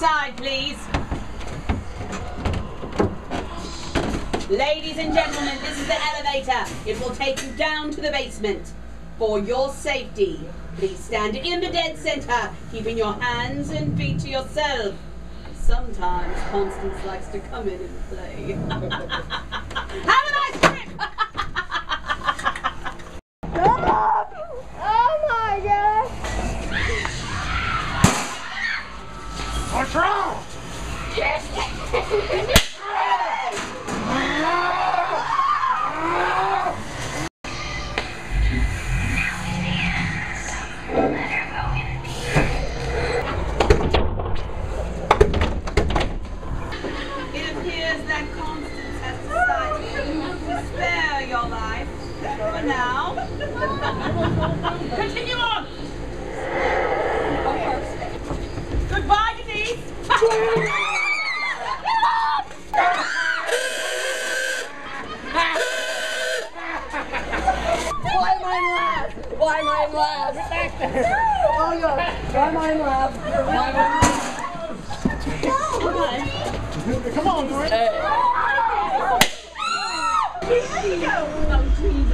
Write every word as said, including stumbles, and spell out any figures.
inside, please. Ladies and gentlemen, this is the elevator. It will take you down to the basement. For your safety, please stand in the dead center, keeping your hands and feet to yourself. Sometimes Constance likes to come in and play. Have a nice trip! Oh my God! What's wrong? Yes! Now. Continue on. Goodbye, Denise. Why am I in lab? Why am I in lab? Oh God! Why am I in lab? Why am I in lab? Come on, Dory. Hey.